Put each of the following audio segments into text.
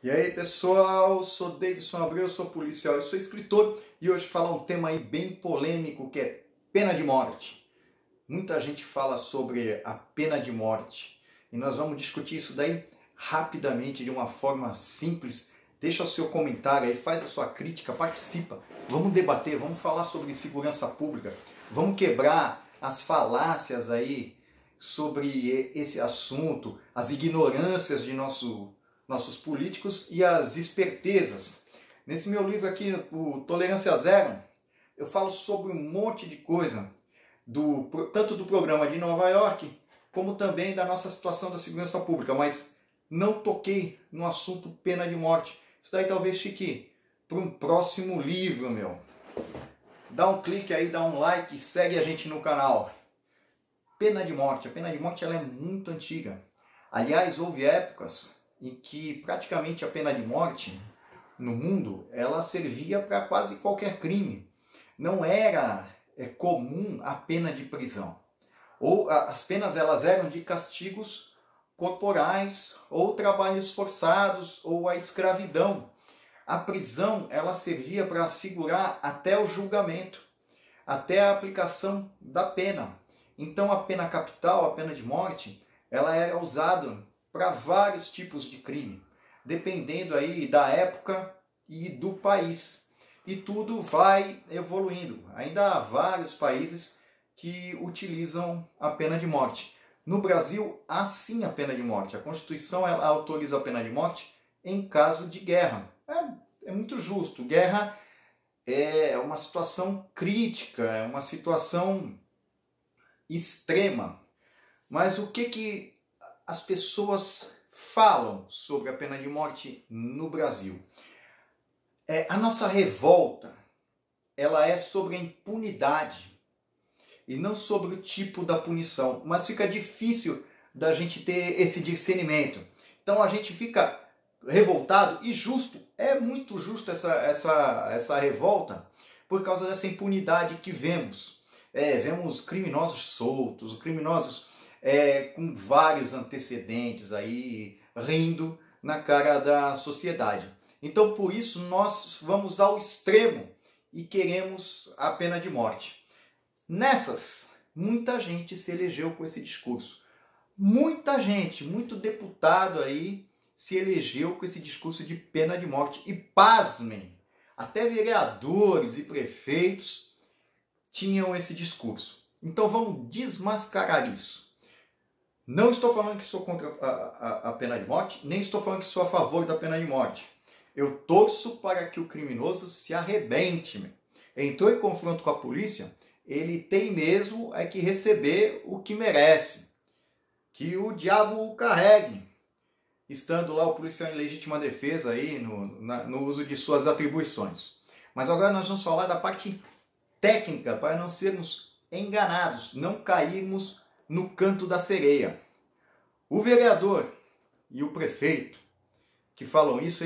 E aí pessoal, sou Davidson Abreu, sou policial, eu sou escritor e hoje falar um tema aí bem polêmico que é pena de morte. Muita gente fala sobre a pena de morte e nós vamos discutir isso daí rapidamente, de uma forma simples. Deixa o seu comentário aí, faz a sua crítica, participa. Vamos debater, vamos falar sobre segurança pública, vamos quebrar as falácias aí sobre esse assunto, as ignorâncias de nossos políticos e as espertezas. Nesse meu livro aqui, o Tolerância Zero, eu falo sobre um monte de coisa, tanto do programa de Nova York, como também da nossa situação da segurança pública, mas não toquei no assunto pena de morte. Isso daí talvez fique para um próximo livro, meu. Dá um clique aí, dá um like, segue a gente no canal. Pena de morte. A pena de morte ela é muito antiga. Aliás, houve épocas em que praticamente a pena de morte no mundo ela servia para quase qualquer crime. Não era comum a pena de prisão. Ou as penas elas eram de castigos corporais, ou trabalhos forçados, ou a escravidão. A prisão ela servia para assegurar até o julgamento, até a aplicação da pena. Então a pena capital, a pena de morte, ela era usada para vários tipos de crime, dependendo aí da época e do país. E tudo vai evoluindo. Ainda há vários países que utilizam a pena de morte. No Brasil, há sim a pena de morte. A Constituição ela autoriza a pena de morte em caso de guerra. É muito justo. Guerra é uma situação crítica, é uma situação extrema. Mas o que as pessoas falam sobre a pena de morte no Brasil? A nossa revolta ela é sobre a impunidade e não sobre o tipo da punição. Mas fica difícil da gente ter esse discernimento. Então a gente fica revoltado e justo. É muito justo essa revolta por causa dessa impunidade que vemos. Vemos criminosos soltos, criminosos com vários antecedentes aí, rindo na cara da sociedade. Então, por isso, nós vamos ao extremo e queremos a pena de morte. Nessas, muita gente se elegeu com esse discurso. Muita gente, muito deputado aí se elegeu com esse discurso de pena de morte. E pasmem, até vereadores e prefeitos tinham esse discurso. Então, vamos desmascarar isso. Não estou falando que sou contra a pena de morte, nem estou falando que sou a favor da pena de morte. Eu torço para que o criminoso se arrebente. Entrou em confronto com a polícia, ele tem mesmo que receber o que merece. Que o diabo o carregue. Estando lá o policial em legítima defesa aí, no uso de suas atribuições. Mas agora nós vamos falar da parte técnica, para não sermos enganados, não cairmos no canto da sereia. O vereador e o prefeito que falam isso,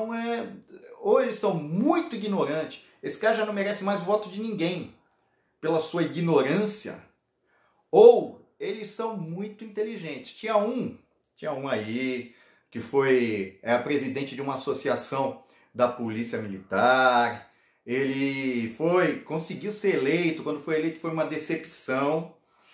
ou eles são muito ignorantes, esse cara já não merece mais voto de ninguém pela sua ignorância, ou eles são muito inteligentes. Tinha um aí que foi presidente de uma associação da Polícia Militar, ele conseguiu ser eleito, quando foi eleito foi uma decepção,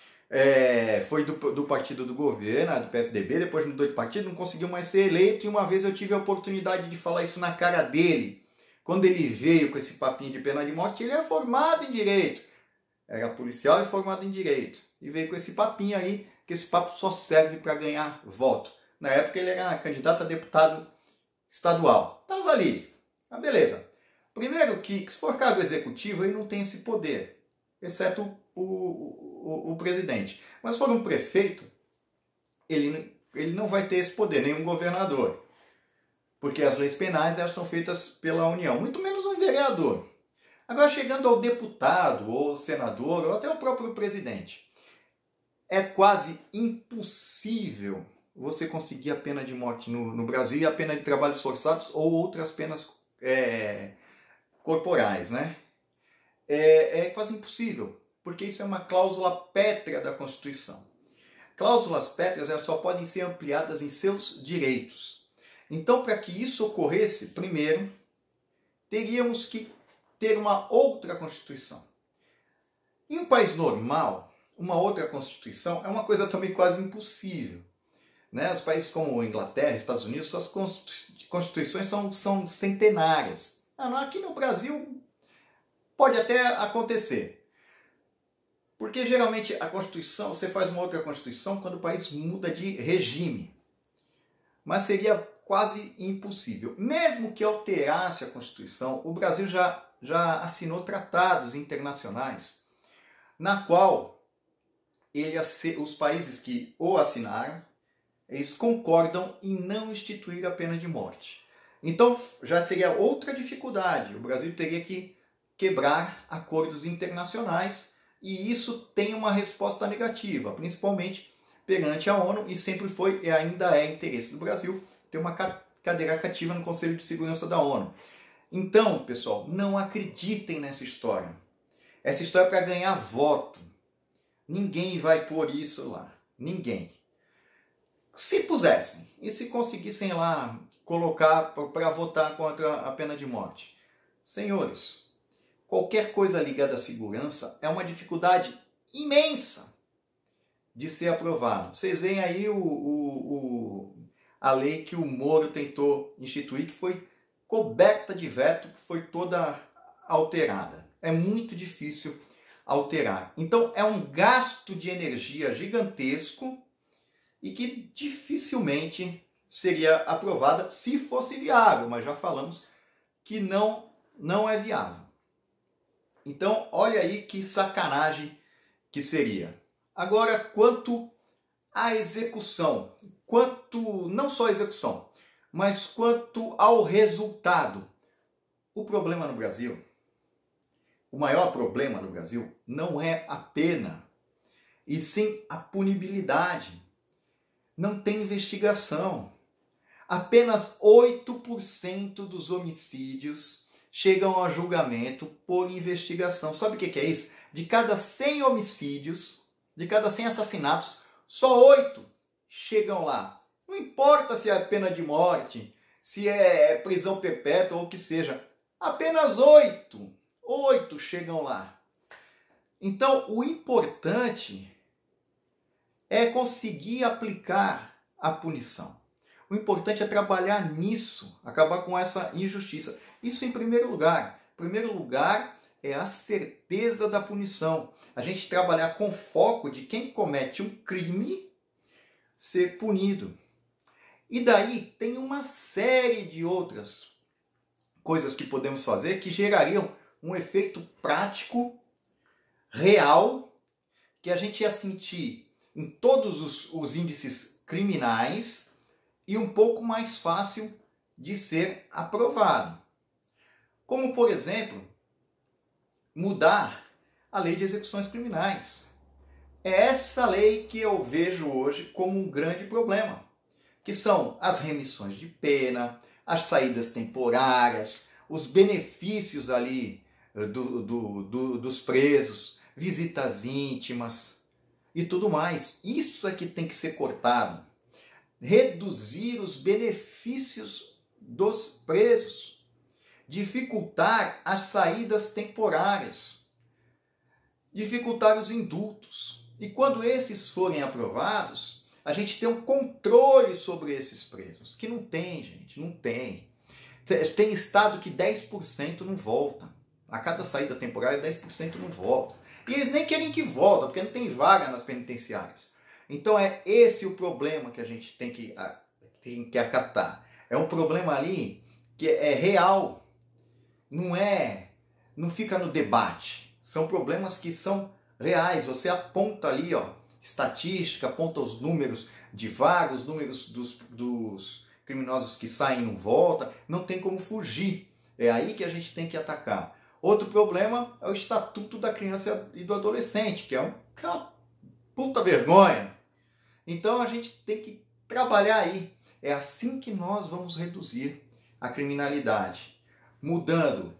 foi do partido do governo, do PSDB, depois mudou de partido, não conseguiu mais ser eleito, e uma vez eu tive a oportunidade de falar isso na cara dele, quando ele veio com esse papinho de pena de morte. Ele é formado em Direito, era policial e formado em Direito, e veio com esse papinho aí, que esse papo só serve para ganhar voto. Na época ele era candidato a deputado estadual, estava ali, beleza. Primeiro que se for cargo executivo, ele não tem esse poder, exceto o presidente. Mas se for um prefeito, ele não vai ter esse poder, nem um governador. Porque as leis penais elas são feitas pela União, muito menos um vereador. Agora, chegando ao deputado, ou senador, ou até o próprio presidente, é quase impossível você conseguir a pena de morte no Brasil e a pena de trabalhos forçados ou outras penas corporais, né? É quase impossível, porque isso é uma cláusula pétrea da Constituição. Cláusulas pétreas elas só podem ser ampliadas em seus direitos. Então, para que isso ocorresse, primeiro, teríamos que ter uma outra Constituição. Em um país normal, uma outra Constituição é uma coisa também quase impossível. Né? Os países como Inglaterra, Estados Unidos, suas constituições são centenárias. Aqui no Brasil pode até acontecer. Porque geralmente a Constituição, você faz uma outra Constituição quando o país muda de regime. Mas seria quase impossível. Mesmo que alterasse a Constituição, o Brasil já assinou tratados internacionais na qual os países que o assinaram, eles concordam em não instituir a pena de morte. Então já seria outra dificuldade. O Brasil teria que quebrar acordos internacionais e isso tem uma resposta negativa, principalmente perante a ONU, e sempre foi e ainda é interesse do Brasil ter uma cadeira cativa no Conselho de Segurança da ONU. Então, pessoal, não acreditem nessa história. Essa história é para ganhar voto. Ninguém vai pôr isso lá. Ninguém. Se pusessem e se conseguissem lá colocar para votar contra a pena de morte. Senhores, qualquer coisa ligada à segurança é uma dificuldade imensa de ser aprovado. Vocês veem aí a lei que o Moro tentou instituir, que foi coberta de veto, foi toda alterada. É muito difícil alterar. Então é um gasto de energia gigantesco e que dificilmente seria aprovada se fosse viável, mas já falamos que não é viável. Então, olha aí que sacanagem que seria. Agora, quanto à execução, não só a execução, mas quanto ao resultado. O problema no Brasil, o maior problema no Brasil não é a pena, e sim a punibilidade. Não tem investigação. Apenas 8% dos homicídios chegam a julgamento por investigação. Sabe o que é isso? De cada 100 homicídios, de cada 100 assassinatos, só 8 chegam lá. Não importa se é pena de morte, se é prisão perpétua ou o que seja. Apenas 8 chegam lá. Então, o importante é conseguir aplicar a punição. O importante é trabalhar nisso, acabar com essa injustiça. Isso em primeiro lugar. Em primeiro lugar é a certeza da punição. A gente trabalhar com foco de quem comete um crime ser punido. E daí tem uma série de outras coisas que podemos fazer que gerariam um efeito prático, real, que a gente ia sentir em todos os índices criminais e um pouco mais fácil de ser aprovado. Como, por exemplo, mudar a lei de execuções criminais. É essa lei que eu vejo hoje como um grande problema, que são as remissões de pena, as saídas temporárias, os benefícios ali dos presos, visitas íntimas e tudo mais. Isso é que tem que ser cortado. Reduzir os benefícios dos presos. Dificultar as saídas temporárias. Dificultar os indultos. E quando esses forem aprovados, a gente tem um controle sobre esses presos. Que não tem, gente, não tem. Tem estado que 10% não volta. A cada saída temporária, 10% não volta. E eles nem querem que volta, porque não tem vaga nas penitenciárias. Então é esse o problema que a gente tem que acatar. É um problema ali que é real. Não fica no debate. São problemas que são reais. Você aponta ali, estatística, aponta os números de vaga, os números dos criminosos que saem e não voltam. Não tem como fugir. É aí que a gente tem que atacar. Outro problema é o Estatuto da Criança e do Adolescente, que é uma puta vergonha. Então a gente tem que trabalhar aí. É assim que nós vamos reduzir a criminalidade. Mudando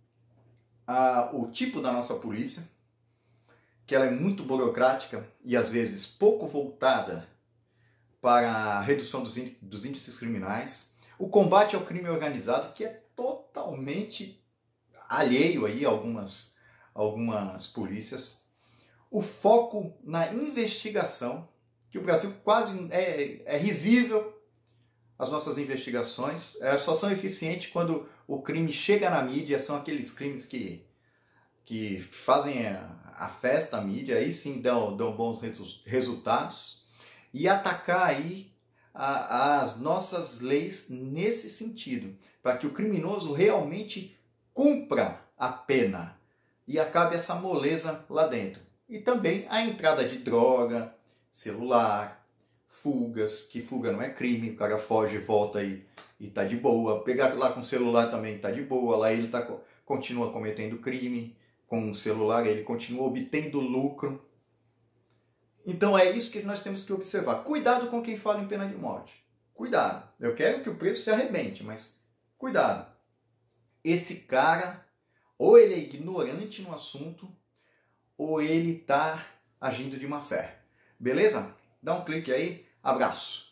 o tipo da nossa polícia, que ela é muito burocrática e às vezes pouco voltada para a redução dos índices criminais. O combate ao crime organizado, que é totalmente alheio aí a algumas polícias. O foco na investigação, que o Brasil quase é risível. As nossas investigações só são eficientes quando o crime chega na mídia, são aqueles crimes que fazem a festa à mídia, aí sim dão bons resultados. E atacar aí as nossas leis nesse sentido, para que o criminoso realmente cumpra a pena e acabe essa moleza lá dentro. E também a entrada de droga, celular, fugas, que fuga não é crime, o cara foge, volta e tá de boa. Pegar lá com o celular também tá de boa, lá ele continua cometendo crime, com o celular ele continua obtendo lucro. Então é isso que nós temos que observar. Cuidado com quem fala em pena de morte. Cuidado. Eu quero que o preço se arrebente, mas cuidado. Esse cara, ou ele é ignorante no assunto, ou ele está agindo de má fé. Beleza? Dá um clique aí. Abraço.